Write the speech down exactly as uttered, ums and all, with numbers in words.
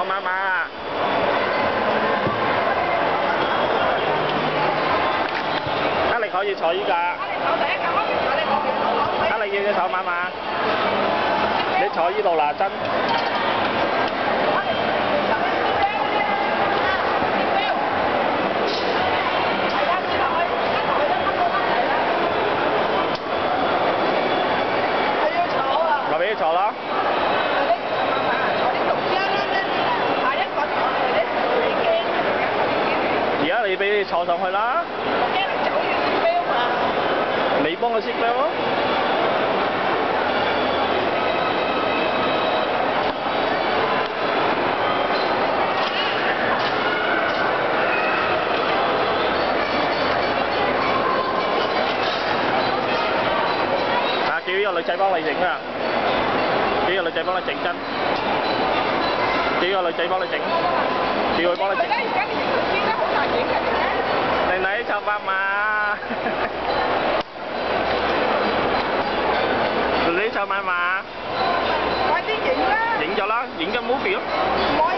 媽媽啊！啊，你可以坐依架。啊，你要唔要坐媽媽？你坐依度嗱真。咪俾你坐咯。而家你俾你坐上去啦。我驚你走完先標嘛。你幫我先標咯。啊！叫呢個女仔幫你整啊！叫呢個女仔幫你整真。叫呢個女仔幫你整。叫佢幫你整。而家而家你影條先咧，好難影嘅。嚟嚟就媽媽。你就媽媽。快啲影啦！影咗啦，影咗 movie 咯。